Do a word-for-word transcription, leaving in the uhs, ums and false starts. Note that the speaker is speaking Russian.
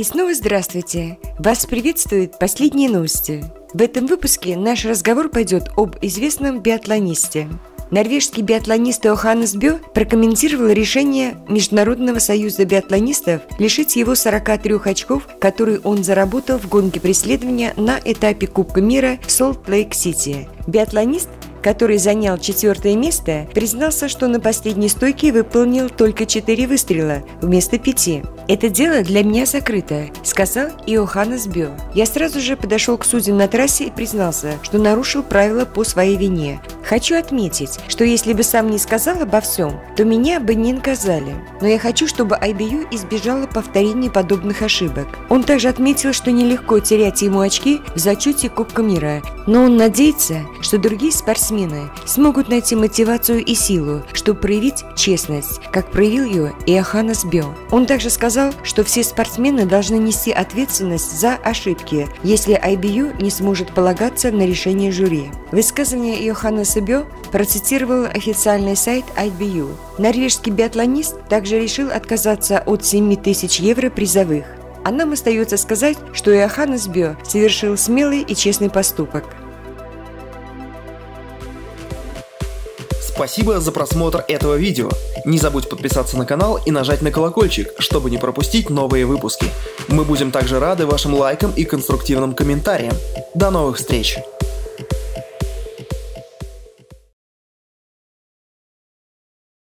И снова здравствуйте! Вас приветствуют последние новости. В этом выпуске наш разговор пойдет об известном биатлонисте. Норвежский биатлонист Йоханнес Бё прокомментировал решение Международного союза биатлонистов лишить его сорока трёх очков, которые он заработал в гонке преследования на этапе Кубка мира в Солт-Лейк-Сити. Биатлонист, который занял четвертое место, признался, что на последней стойке выполнил только четыре выстрела вместо пяти. «Это дело для меня закрыто», — сказал Йоханнес Бё. «Я сразу же подошел к судьям на трассе и признался, что нарушил правила по своей вине. Хочу отметить, что если бы сам не сказал обо всем, то меня бы не наказали. Но я хочу, чтобы ай би ю избежала повторения подобных ошибок». Он также отметил, что нелегко терять ему очки в зачете Кубка мира, но он надеется, что другие спортсмены смогут найти мотивацию и силу, чтобы проявить честность, как проявил ее Йоханнес Бё. Он также сказал, что все спортсмены должны нести ответственность за ошибки, если ай би ю не сможет полагаться на решение жюри. Высказывание Йоханнеса Бё процитировал официальный сайт ай би ю. Норвежский биатлонист также решил отказаться от семи тысяч евро призовых. А нам остается сказать, что Йоханнес Бё совершил смелый и честный поступок. Спасибо за просмотр этого видео. Не забудь подписаться на канал и нажать на колокольчик, чтобы не пропустить новые выпуски. Мы будем также рады вашим лайкам и конструктивным комментариям. До новых встреч!